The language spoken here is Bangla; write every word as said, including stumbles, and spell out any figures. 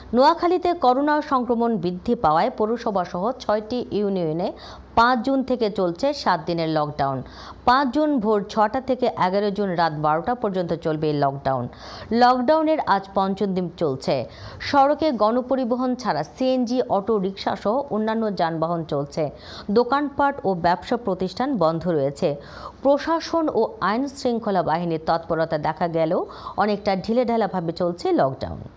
নোয়াখালীতে করোনা সংক্রমণ বৃদ্ধি পাওয়ায় পৌরসভা সহ ছয়টি ইউনিয়নে পাঁচ জুন থেকে চলছে সাত দিনের লকডাউন। পাঁচ জুন ভোর ছটা থেকে এগারো জুন রাত বারোটা পর্যন্ত চলবে এই লকডাউন। লকডাউনের আজ পঞ্চম দিন চলছে। সড়কে গণপরিবহন ছাড়া সিএনজি, অটো রিকশা সহ অন্যান্য যানবাহন চলছে। দোকানপাট ও ব্যবসা প্রতিষ্ঠান বন্ধ রয়েছে। প্রশাসন ও আইন শৃঙ্খলা বাহিনীর তৎপরতা দেখা গেলেও অনেকটা ঢিলেঢালাভাবে চলছে লকডাউন।